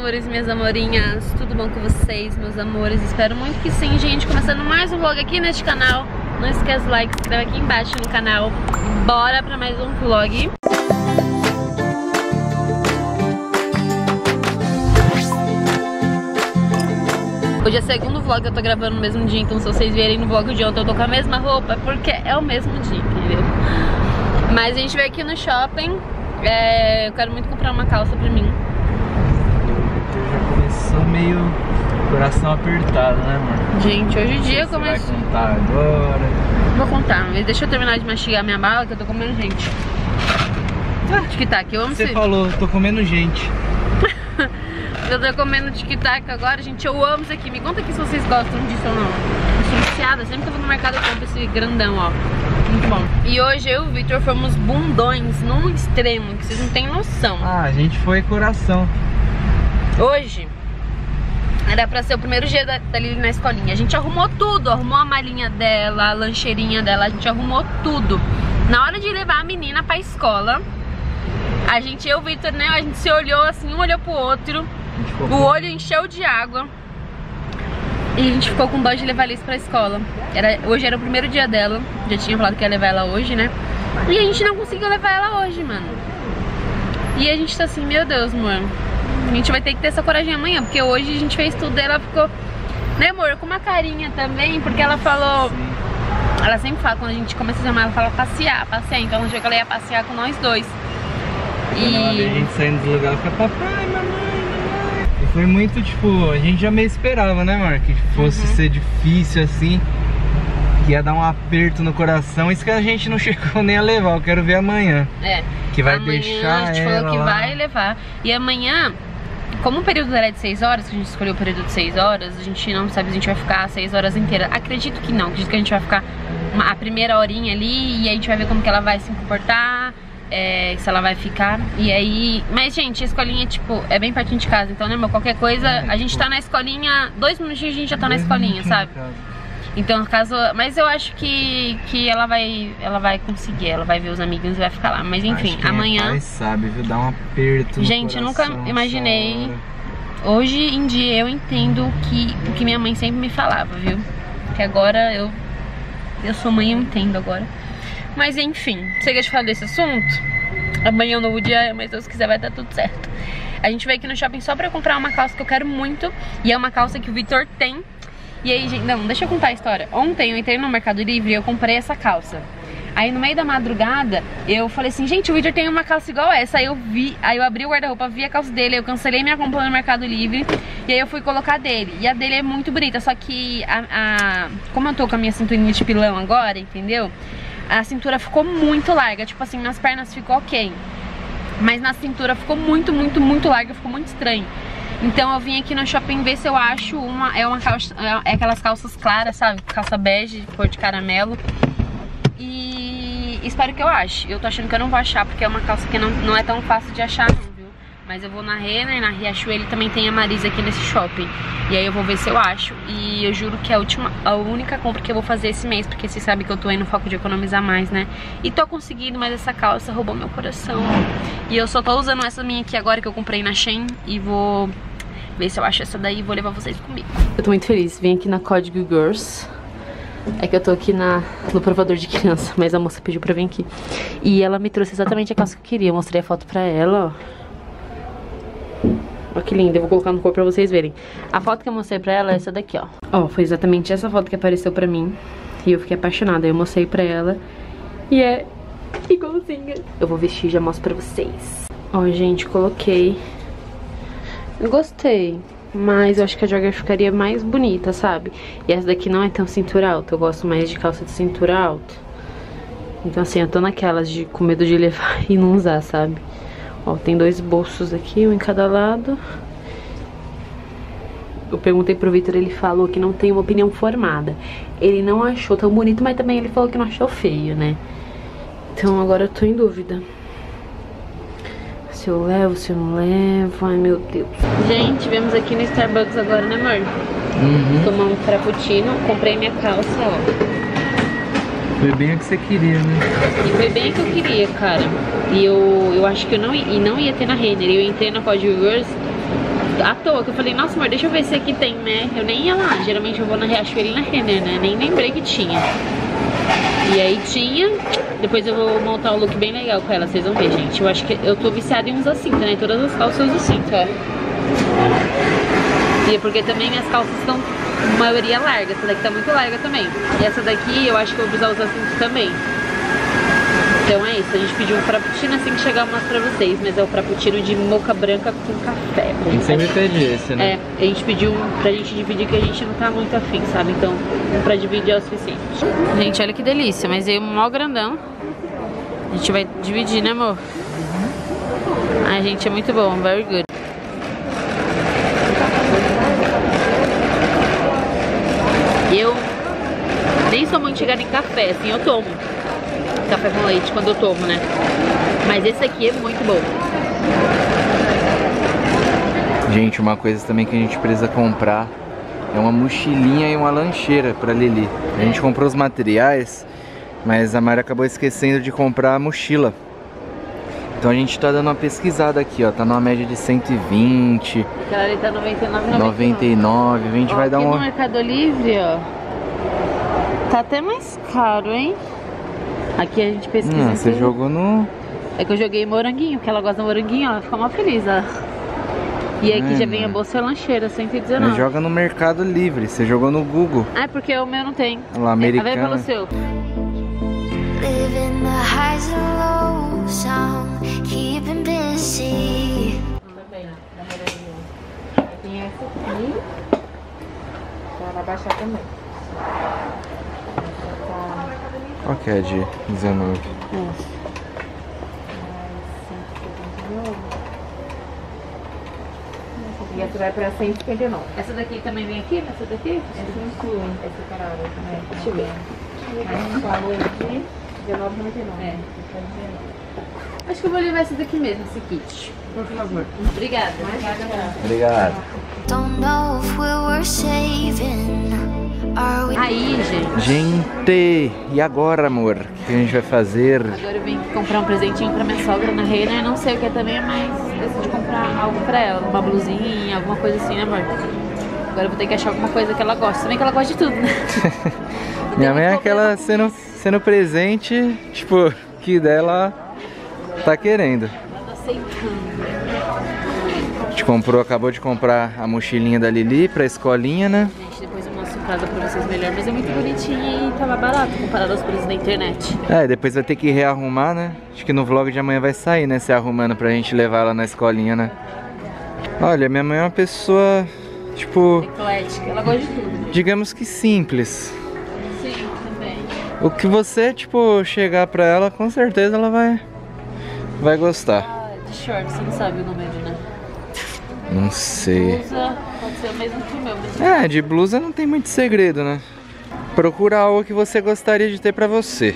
amores, minhas amorinhas, tudo bom com vocês, meus amores? Espero muito que sim, gente. Começando mais um vlog aqui neste canal. Não esquece o like, se inscreve aqui embaixo no canal. Bora pra mais um vlog. Hoje é o segundo vlog que eu tô gravando no mesmo dia, então se vocês verem no vlog de ontem eu tô com a mesma roupa, é porque é o mesmo dia, entendeu? Mas a gente veio aqui no shopping, eu quero muito comprar uma calça pra mim. Já começou meio coração apertado, né, amor? Gente, hoje o dia começou. Vai contar agora? Vou contar, mas deixa eu terminar de mastigar minha bala que eu tô comendo gente. Tic-tac, eu amo Você esse... falou, tô comendo gente. Eu tô comendo tic-tac agora, gente, eu amo isso aqui. Me conta aqui se vocês gostam disso ou não. Eu sou viciada, sempre que eu vou no mercado eu compro esse grandão, ó. Muito bom. E hoje eu e o Victor fomos bundões num extremo, que vocês não têm noção. Ah, a gente foi coração. Hoje era pra ser o primeiro dia da Lili na escolinha. A gente arrumou tudo, arrumou a malinha dela, a lancheirinha dela, a gente arrumou tudo. Na hora de levar a menina pra escola, a gente, eu e o Victor, né, a gente se olhou assim, um olhou pro outro, o olho encheu de água e a gente ficou com dó de levar a Liz pra escola. Hoje era o primeiro dia dela, já tinha falado que ia levar ela hoje, né? E a gente não conseguiu levar ela hoje, mano. E a gente tá assim, meu Deus, mano, a gente vai ter que ter essa coragem amanhã, porque hoje a gente fez tudo e ela ficou, né, amor, com uma carinha também, porque ela falou... Ela sempre fala, quando a gente começa a chamar, ela fala passear, então ela achou que ela ia passear com nós dois. E a gente saindo do lugar, fica papai, mamãe. E foi muito, tipo, a gente já meio esperava, né, amor? Que fosse ser difícil assim, que ia dar um aperto no coração. Isso que a gente não chegou nem a levar, eu quero ver amanhã. Que vai amanhã deixar a gente ela falou que lá. vai levar. E amanhã, como o período dela é de 6 horas, que a gente escolheu o período de 6 horas, a gente não sabe se a gente vai ficar 6 horas inteiras. Acredito que não, acredito que a gente vai ficar a primeira horinha ali e a gente vai ver como que ela vai se comportar, se ela vai ficar. E aí... Mas, gente, a escolinha, tipo, é bem pertinho de casa, então, né, meu? Qualquer coisa, a gente tá na escolinha, 2 minutinhos a gente já tá na escolinha, sabe? Então, caso... Mas eu acho que ela vai conseguir, ela vai ver os amiguinhos e vai ficar lá. Mas, enfim, amanhã... Pai sabe, viu? Dá um aperto no gente, eu nunca coração, imaginei... Hoje em dia eu entendo o que minha mãe sempre me falava, viu? Que agora eu sou mãe e eu entendo agora. Mas enfim, chega de falar desse assunto. Amanhã é um novo dia, mas se Deus quiser vai dar tudo certo. A gente veio aqui no shopping só pra comprar uma calça que eu quero muito. E é uma calça que o Victor tem. E aí, gente, não, deixa eu contar a história. Ontem eu entrei no Mercado Livre e eu comprei essa calça. Aí no meio da madrugada, eu falei assim, gente, o Victor tem uma calça igual essa. Aí eu abri o guarda-roupa, vi a calça dele, eu cancelei minha compra no Mercado Livre. E aí eu fui colocar dele. E a dele é muito bonita, só que como eu tô com a minha cinturinha de pilão agora, entendeu? A cintura ficou muito larga, tipo assim, nas pernas ficou ok. Mas na cintura ficou muito, muito, muito larga, ficou muito estranho. Então eu vim aqui no shopping ver se eu acho uma calça, aquelas calças claras, sabe? Calça bege, cor de caramelo. E espero que eu ache. Eu tô achando que eu não vou achar, porque é uma calça que não é tão fácil de achar não, viu? Mas eu vou na Renner, na Riachuelo, também tem a Marisa aqui nesse shopping. E aí eu vou ver se eu acho. E eu juro que é a única compra que eu vou fazer esse mês, porque vocês sabem que eu tô aí no foco de economizar mais, né? E tô conseguindo, mas essa calça roubou meu coração. E eu só tô usando essa minha aqui agora, que eu comprei na Shein. E vou ver se eu acho essa daí e vou levar vocês comigo. Eu tô muito feliz, vim aqui na Código Girls. É que eu tô aqui no provador de criança, mas a moça pediu pra vir aqui. E ela me trouxe exatamente a calça que eu queria. Eu mostrei a foto pra ela, ó. Olha que linda, eu vou colocar no corpo pra vocês verem. A foto que eu mostrei pra ela é essa daqui, ó. Ó, foi exatamente essa foto que apareceu pra mim. E eu fiquei apaixonada, eu mostrei pra ela. E é igualzinha. Eu vou vestir e já mostro pra vocês. Ó, gente, coloquei. Eu gostei, mas eu acho que a jogger ficaria mais bonita, sabe? E essa daqui não é tão cintura alta, eu gosto mais de calça de cintura alta. Então assim, eu tô naquelas de com medo de levar e não usar, sabe? Ó, tem 2 bolsos aqui, um em cada lado. Eu perguntei pro Victor, ele falou que não tem uma opinião formada. Ele não achou tão bonito, mas também ele falou que não achou feio, né? Então agora eu tô em dúvida. Se eu levo, se eu não levo, ai meu Deus. Gente, viemos aqui no Starbucks agora, né, amor? Tomar um frappuccino, comprei minha calça, ó. Foi bem o que você queria, né? E foi bem o que eu queria, cara. E eu acho que eu não ia ter na Renner. Eu entrei na Código Girls à toa, que eu falei, nossa amor, deixa eu ver se aqui tem, né? Eu nem ia lá, geralmente eu vou na Riachuelo e na Renner, né? Nem lembrei que tinha. E aí tinha, depois eu vou montar um look bem legal com ela, vocês vão ver, gente. Eu acho que eu tô viciada em usar cinta, né? Todas as calças eu uso cinta, ó. E porque também minhas calças estão, maioria larga, essa daqui tá muito larga também. E essa daqui eu acho que eu vou precisar usar cinta também. Então é isso, a gente pediu um frappuccino, assim que chegar eu mostro pra vocês, mas é o frappuccino de moca branca com café. A gente sempre pede esse, né? É, a gente pediu um pra gente dividir, que a gente não tá muito afim, sabe? Então, um pra dividir é o suficiente. Gente, olha que delícia, mas veio um mó grandão. A gente vai dividir, né, amor? Ai, gente, é muito bom, very good. Eu nem sou muito chegada em café, assim, eu tomo café com leite quando eu tomo, né? Mas esse aqui é muito bom. Gente, uma coisa também que a gente precisa comprar é uma mochilinha e uma lancheira pra Lili. A gente comprou os materiais, mas a Mari acabou esquecendo de comprar a mochila. Então a gente tá dando uma pesquisada aqui, ó. Tá numa média de 120. Aquela ali tá 99,99. 99. A gente vai dar aqui uma... no Mercado Livre, ó. Tá até mais caro, hein? Aqui a gente pesquisa. Você jogou no... É que eu joguei moranguinho, porque ela gosta do moranguinho, ela fica mó feliz, ó. E aí aqui já vem a bolsa e a lancheira, 119. Mas joga no Mercado Livre, você jogou no Google. Ah, é porque o meu não tem. Lá, americano. Vai pelo seu. Living the highs and lows, I'm keeping busy. Tem essa aqui. Pra baixar também. Qual que é de 19? E essa vai pra 159. Essa daqui também vem aqui? Essa daqui? Essa inclui. Essa caralho também. Deixa eu ver. A gente falou aqui, R$19,99. É. Acho que eu vou levar essa daqui mesmo, esse kit. Por favor. Obrigada. Obrigado. Don't know if we were saving. Are we? Aí, gente. Gente, e agora, amor? O que a gente vai fazer? Agora eu vim comprar um presentinho pra minha sogra na Renner. Não sei o que é também, mas decidi comprar algo pra ela. Uma blusinha, alguma coisa assim, né, amor? Agora eu vou ter que achar alguma coisa que ela gosta. Também que ela gosta de tudo, né? Minha mãe é aquela sendo presente, tipo, que dela tá querendo. Ela tá aceitando. A gente acabou de comprar a mochilinha da Lili pra escolinha, né? Gente, depois eu mostro em casa pra vocês melhor. Mas é muito bonitinha e tava barato comparado aos preços da internet. É, depois vai ter que rearrumar, né? Acho que no vlog de amanhã vai sair, né? Se arrumando pra gente levar ela na escolinha, né? Olha, minha mãe é uma pessoa, tipo... Eclética, ela gosta de tudo. Digamos que simples. Sim, também. O que você, tipo, chegar pra ela, com certeza ela vai gostar. Ah, de short, você não sabe o número, né? Não sei. Blusa pode ser o mesmo que o meu. Mas... De blusa não tem muito segredo, né? Procura algo que você gostaria de ter pra você.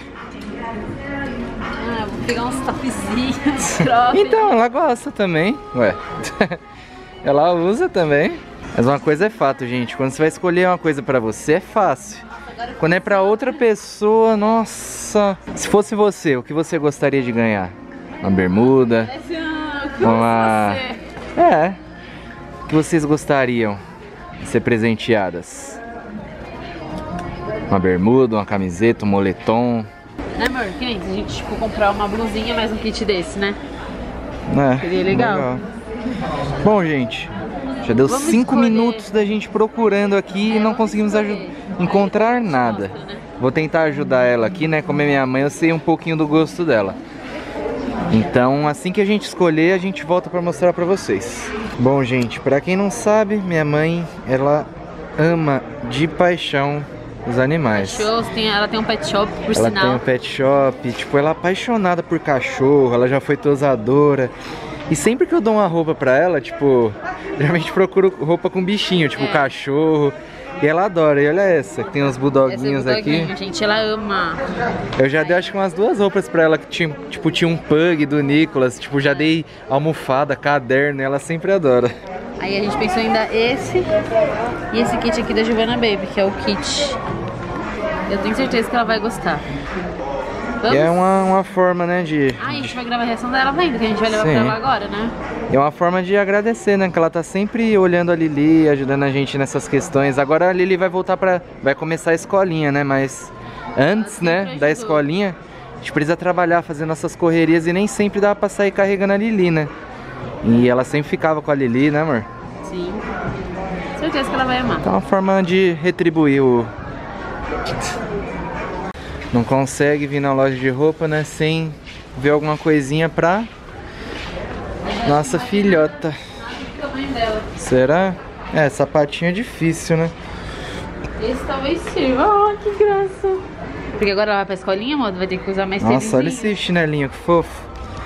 vou pegar uns topzinhos, crop. Então, ela gosta também. Ué. Ela usa também. Mas uma coisa é fato, gente. Quando você vai escolher uma coisa pra você, é fácil. Quando é pra outra pessoa, nossa. Se fosse você, o que você gostaria de ganhar? Uma bermuda? Uma... O que vocês gostariam de ser presenteadas? Uma bermuda, uma camiseta, um moletom? Né, amor? Que nem se a gente tipo, comprar uma blusinha mais um kit desse, né? Seria legal. Bom, gente, já deu 5 minutos da gente procurando aqui e não conseguimos encontrar nada. Vou tentar ajudar ela aqui, né? Como é minha mãe, eu sei um pouquinho do gosto dela. Então, assim que a gente escolher, a gente volta pra mostrar pra vocês. Bom, gente, pra quem não sabe, minha mãe, ela ama de paixão os animais. Ela tem um pet shop, por sinal. Ela tem um pet shop, tipo, ela é apaixonada por cachorro, ela já foi tosadora. E sempre que eu dou uma roupa pra ela, tipo, geralmente procuro roupa com bichinho, tipo cachorro. E ela adora, e olha essa, que tem uns bulldoguinhos aqui. Gente, ela ama. Eu já dei acho que umas 2 roupas pra ela que tinha um pug do Nicolas, tipo, já dei almofada, caderno, e ela sempre adora. Aí a gente pensou em dar esse e esse kit aqui da Giovanna Baby, que é o kit. Eu tenho certeza que ela vai gostar. Vamos? E é uma forma, né, de... A gente vai gravar a reação dela ainda, que a gente vai levar pra ela agora, né? É uma forma de agradecer, né? Que ela tá sempre olhando a Lili, ajudando a gente nessas questões. Agora a Lili vai voltar vai começar a escolinha, né? Mas antes, né, da escolinha, a gente precisa trabalhar, fazer nossas correrias e nem sempre dava pra sair carregando a Lili, né? E ela sempre ficava com a Lili, né, amor? Sim. Certeza que ela vai amar. Então é uma forma de retribuir o... Não consegue vir na loja de roupa, né, sem ver alguma coisinha pra nossa filhota. Será? É, sapatinho é difícil, né? Esse talvez sirva. Oh, que graça. Porque agora ela vai pra escolinha, modo, vai ter que usar mais tênis. Nossa, olha esse chinelinho, que fofo.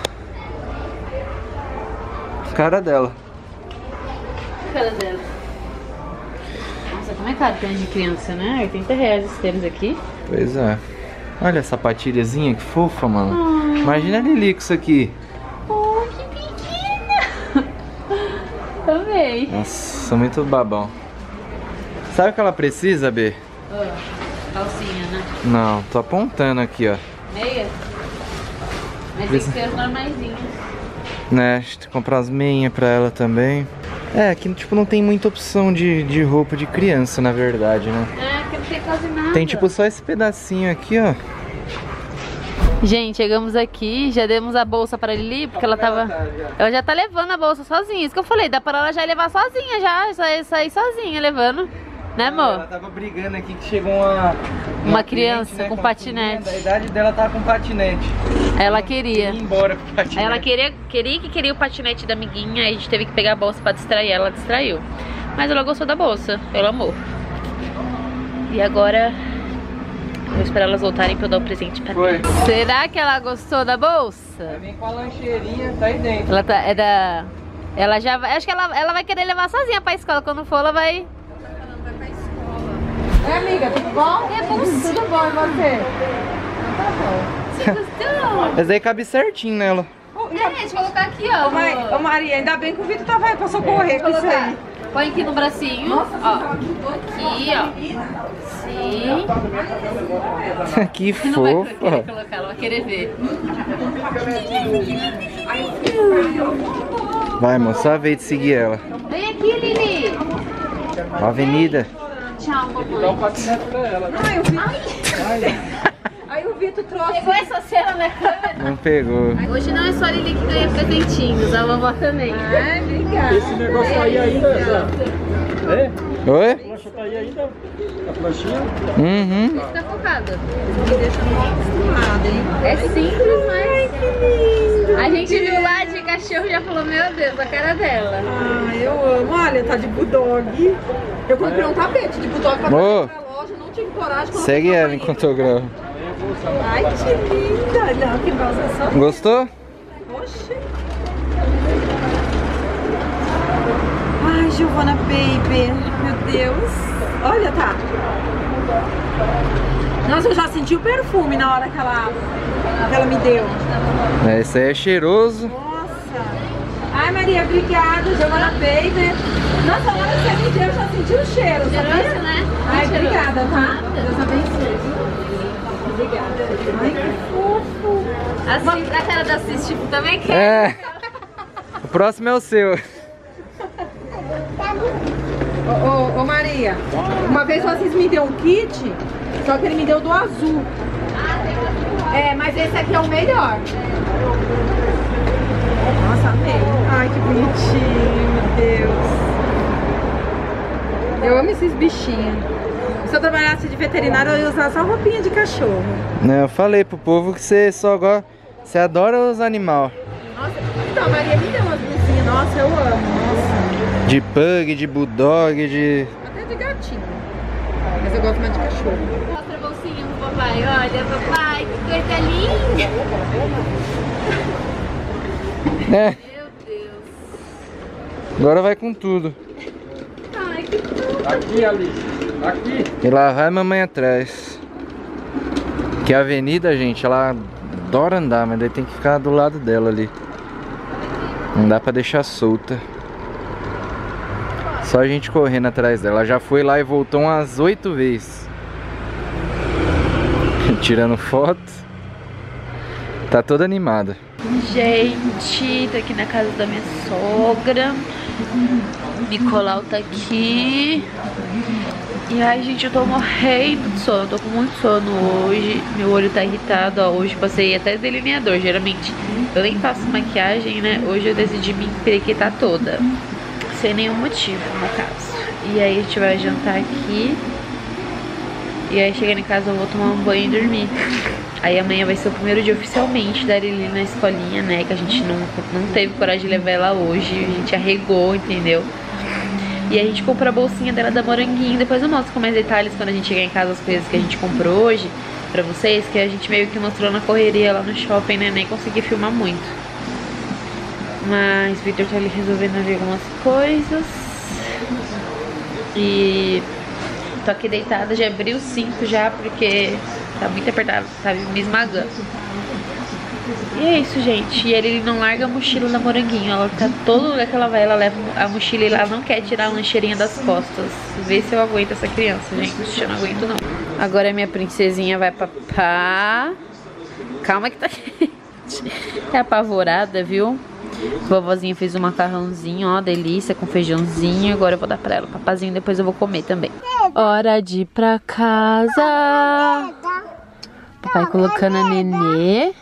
Cara dela. Cara dela. Nossa, como é caro tênis de criança, né? 80 reais esses tênis aqui. Pois é. Olha a sapatilhazinha, que fofa, mano. Imagina a Lili com isso aqui. Oh, que pequena. Também. Nossa, muito babão. Sabe o que ela precisa, B? Calcinha, né? Não, tô apontando aqui, ó. Meia? Mas tem que ser normaisinha. Né, a gente tem que comprar as meinhas pra ela também. É, aqui tipo não tem muita opção de roupa de criança, na verdade, né? É, porque não tem quase nada. Tem tipo só esse pedacinho aqui, ó. Gente, chegamos aqui, já demos a bolsa pra Lili, porque ela tava... Ela já tá levando a bolsa sozinha, isso que eu falei, dá pra ela já levar sozinha, já sair sozinha levando. Né, amor? Ela tava brigando aqui que chegou uma criança, cliente, né, com patinete. A idade dela tava com patinete. Ela queria. Ir embora com o patinete. Ela queria o patinete da amiguinha, aí a gente teve que pegar a bolsa pra distrair ela, distraiu. Mas ela gostou da bolsa, ela amou. E agora vou esperar elas voltarem pra eu dar o presente pra ela. Será que ela gostou da bolsa? Vai vir com a lancheirinha, tá aí dentro. Ela tá, ela já vai, acho que ela vai querer levar sozinha pra escola, quando for ela vai... Oi, amiga, tudo bom? É bom, Tudo bom, e você? Tá bom. Você gostou? Mas aí cabe certinho nela. Deixa eu colocar aqui, ó. Ô, Maria, ainda bem que o Vitor tava aí pra socorrer com isso aí. Põe aqui no bracinho, ó. Aqui, ó. Sim. Que Não vai fofa. querer colocar, ela vai querer ver. Vai, moça, só a vez de seguir ela. Vem aqui, Lili. Ó, avenida. Tchau, mamãe. Aí o Vitor trouxe. Pegou essa cena na câmera? Não pegou. Hoje não é só a Lili que ganha presentinhos, a vovó também. Ai, obrigada. Esse negócio tá aí ainda, Zé? É? Oi? A plancha tá aí ainda? A planchinha? Uhum. Tá focada. Me deixa mal acostumada, hein? É simples, mas... A gente viu lá de cachorro e já falou, meu Deus, a cara dela. Ai, eu amo. Olha, tá de bulldog. Eu comprei um tapete de bulldog pra Ô. trazer pra loja, não tive coragem. coloquei Segue no ela banheiro. enquanto eu gravo. Ai, que linda. Não, que balsa só. Gostou? Oxi. Ai, Giovana Baby. Meu Deus. Olha, tá. Nossa, eu já senti o perfume na hora que ela me deu. É, esse aí é cheiroso. Nossa. Ai, Maria, obrigada. Giovana Baby. Nossa, a hora que você me deu, eu já senti o cheiro, Cheiroso, sabia? né? Ai, Cheiroso. obrigada, tá? Deus abençoe. Obrigada. Ai, que fofo. Assim, a cara da Cis, tipo, também quer. É. O próximo é o seu. Ô, Maria, uma vez o Assis me deu um kit, só que ele me deu do azul. É, mas esse aqui é o melhor. Nossa, amei. Ai, que bonitinho, meu Deus. Eu amo esses bichinhos. Se eu trabalhasse de veterinário, eu ia usar só roupinha de cachorro. Né, eu falei pro povo que você só gosta. Você adora os animais. Nossa, então, a Maria me deu umas blusinhas. Nossa, eu amo. Nossa. De pug, de bulldog, de... Até de gatinho. Mas eu gosto mais de cachorro. Mostra a bolsinha pro papai. Olha, papai, que coisa linda. É, Meu Deus. agora vai com tudo. Ai, que tudo. Aqui, Alice. Aqui. E lá vai a mamãe atrás. Que a avenida, gente, ela adora andar, mas daí tem que ficar do lado dela ali. Não dá pra deixar solta. Só a gente correndo atrás dela. Ela já foi lá e voltou umas 8 vezes. Tirando foto. Tá toda animada. Gente, tô aqui na casa da minha sogra. Nicolau tá aqui. E ai, gente, eu tô morrendo de sono. Eu tô com muito sono hoje. Meu olho tá irritado, ó. Hoje passei até delineador. Geralmente eu nem faço maquiagem, né? Hoje eu decidi me emprequetar toda. Sem nenhum motivo, no caso. E aí a gente vai jantar aqui. E aí chegando em casa eu vou tomar um banho e dormir. Aí amanhã vai ser o primeiro dia oficialmente da Lili na escolinha, né? Que a gente não teve coragem de levar ela hoje. A gente arregou, entendeu? E a gente comprou a bolsinha dela da Moranguinho. Depois eu mostro com mais detalhes quando a gente chegar em casa as coisas que a gente comprou hoje pra vocês. Que a gente meio que mostrou na correria lá no shopping, né? Nem consegui filmar muito. Mas o Victor tá ali resolvendo ali algumas coisas. E tô aqui deitada, já abri o cinto já porque tá muito apertado, tá me esmagando. E é isso, gente. E ele não larga a mochila da Moranguinho. Ela tá todo lugar que ela vai, ela leva a mochila e ela não quer tirar a lancheirinha das costas. Vê se eu aguento essa criança, gente. Eu não aguento, não. Agora a minha princesinha vai papar. Calma que tá quente. Tá apavorada, viu? Vovozinha fez um macarrãozinho, ó, delícia, com feijãozinho. Agora eu vou dar pra ela papazinho, depois eu vou comer também. Hora de ir pra casa. Papai colocando a nenê.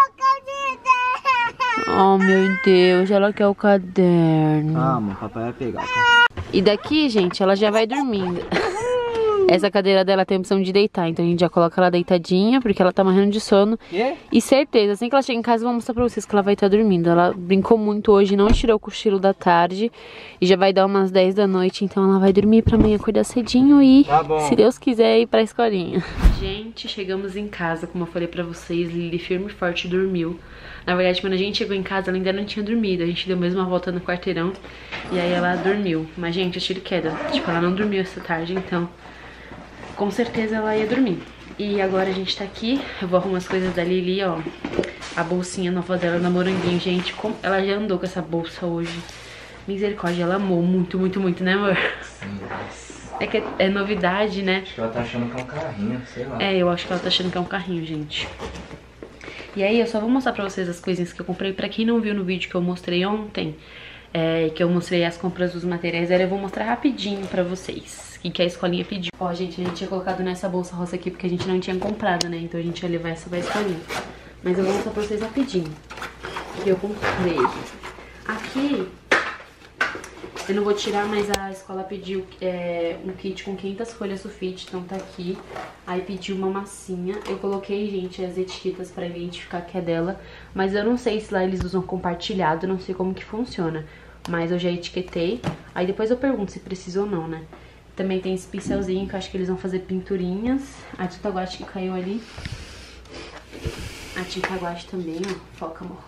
Oh, meu Deus, ela quer o caderno. Calma, papai vai pegar. E daqui, gente, ela já vai dormindo. Essa cadeira dela tem a opção de deitar, então a gente já coloca ela deitadinha, porque ela tá morrendo de sono. E certeza, assim que ela chega em casa, eu vou mostrar pra vocês que ela vai estar dormindo. Ela brincou muito hoje, não tirou o cochilo da tarde. E já vai dar umas 10 da noite, então ela vai dormir pra amanhã acordar cedinho e, se Deus quiser, ir pra escolinha. Gente, chegamos em casa, como eu falei pra vocês, Lili firme e forte dormiu. Na verdade, quando a gente chegou em casa, ela ainda não tinha dormido. A gente deu mesmo uma volta no quarteirão e aí ela dormiu. Mas, gente, eu tiro queda. Tipo, ela não dormiu essa tarde, então com certeza ela ia dormir. E agora a gente tá aqui, eu vou arrumar as coisas da Lili, ó. A bolsinha nova dela na Moranguinho, gente. Como ela já andou com essa bolsa hoje. Misericórdia, ela amou muito, muito, muito, né, amor? Sim. É que é novidade, né? Acho que ela tá achando que é um carrinho, sei lá. É, eu acho que ela tá achando que é um carrinho, gente. E aí eu só vou mostrar pra vocês as coisinhas que eu comprei. Pra quem não viu no vídeo que eu mostrei ontem, que eu mostrei as compras dos materiais dela, eu vou mostrar rapidinho pra vocês o que a escolinha pediu. Ó, gente, a gente tinha colocado nessa bolsa rosa aqui porque a gente não tinha comprado, né? Então a gente ia levar essa pra escolinha. Mas eu vou mostrar pra vocês rapidinho o que eu comprei. Aqui, eu não vou tirar, mas a escola pediu um kit com 500 folhas sulfite, então tá aqui. Aí pediu uma massinha. Eu coloquei, gente, as etiquetas pra identificar que é dela, mas eu não sei se lá eles usam compartilhado, não sei como que funciona. Mas eu já etiquetei. Aí depois eu pergunto se precisa ou não, né? Também tem esse pincelzinho que eu acho que eles vão fazer pinturinhas. A tinta guache que caiu ali. A tinta guache também, ó. Foca, amor.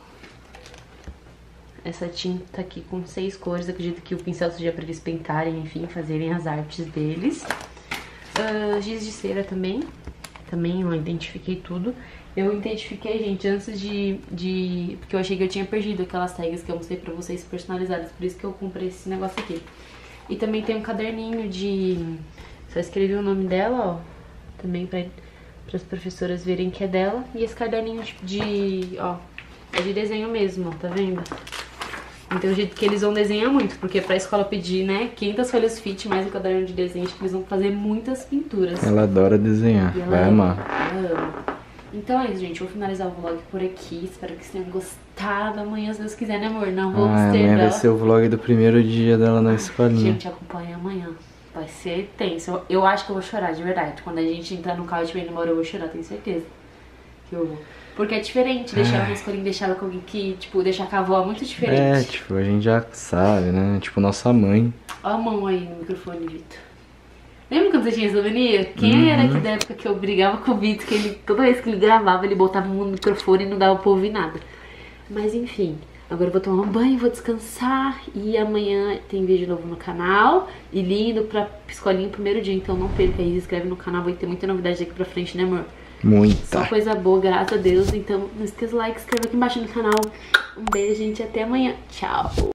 Essa tinta aqui com 6 cores. Acredito que o pincel seja pra eles pintarem, enfim, fazerem as artes deles. Giz de cera também. Também eu identifiquei tudo. Eu identifiquei, gente, antes porque eu achei que eu tinha perdido aquelas tags que eu mostrei pra vocês personalizadas. Por isso que eu comprei esse negócio aqui. E também tem um caderninho de... Só escrevi o nome dela, ó. Também para as professoras verem que é dela. E esse caderninho ó, é de desenho mesmo, ó, tá vendo? Então o jeito que eles vão desenhar muito, porque pra escola pedir, né, 500 folhas sulfite mais um caderno de desenho, acho que eles vão fazer muitas pinturas. Ela adora desenhar, vai amar. Ela ama. Então é isso, gente, vou finalizar o vlog por aqui. Espero que vocês tenham gostado. Amanhã, se Deus quiser, né, amor? Não vamos ter amanhã vai ser o vlog do primeiro dia dela na escolinha. Gente, acompanha amanhã. Vai ser tenso. Eu acho que eu vou chorar, de verdade. Quando a gente entrar no carro e estiver indo embora, eu vou chorar, tenho certeza que eu vou. Porque é diferente deixar ela na escolinha, deixar ela com alguém que, tipo, deixar com a avó é muito diferente. É, tipo, a gente já sabe, né? Tipo, nossa mãe. Ó a mão aí no microfone, Vitor. Lembra quando você tinha souvenir? Quem era aqui da época que eu brigava com o Vitor, que ele, toda vez que ele gravava, ele botava no microfone e não dava pra ouvir nada. Mas enfim, agora eu vou tomar um banho, vou descansar e amanhã tem vídeo novo no canal. E lindo pra escolinha primeiro dia, então não perca aí, se inscreve no canal, vai ter muita novidade daqui pra frente, né, amor? Muita. Só coisa boa, graças a Deus. Então não esqueça o like, se inscreva aqui embaixo no canal. Um beijo, gente, até amanhã. Tchau.